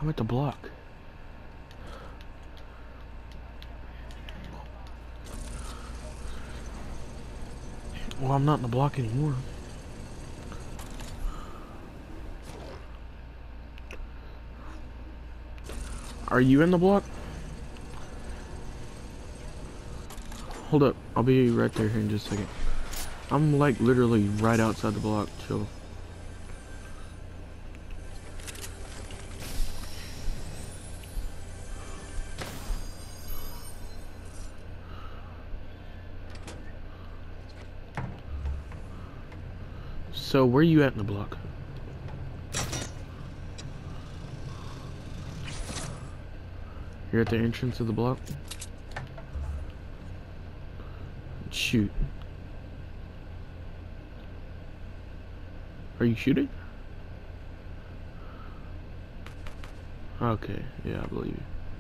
I'm at the block. Well, I'm not in the block anymore. Are you in the block? Hold up, I'll be right there here in just a second. I'm like literally right outside the block, chill. So where you at in the block? You're at the entrance of the block? Shoot. Are you shooting? Okay, yeah, I believe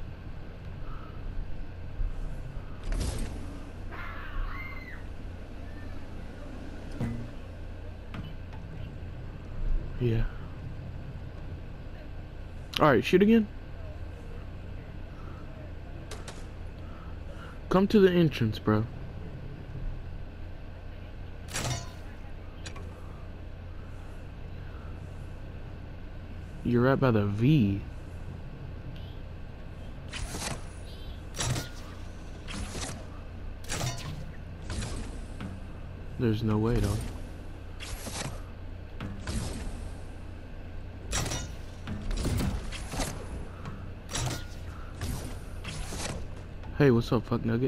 you. Yeah. Alright, shoot again. Come to the entrance, bro. You're right by the V. There's no way, dog. Hey, what's up, fuck nugget?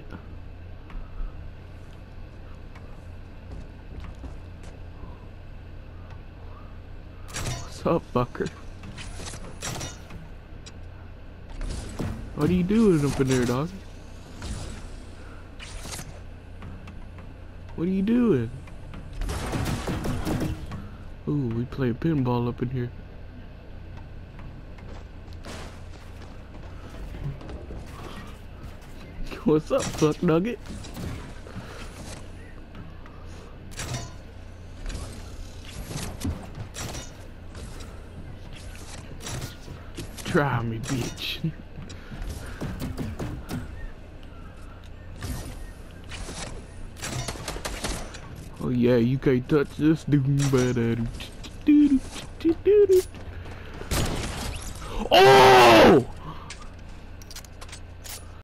What's up, fucker? What are you doing up in there, dog? What are you doing? Ooh, we play pinball up in here. What's up, fuck nugget? Try me, bitch. Oh yeah, you can't touch this dude. Oh!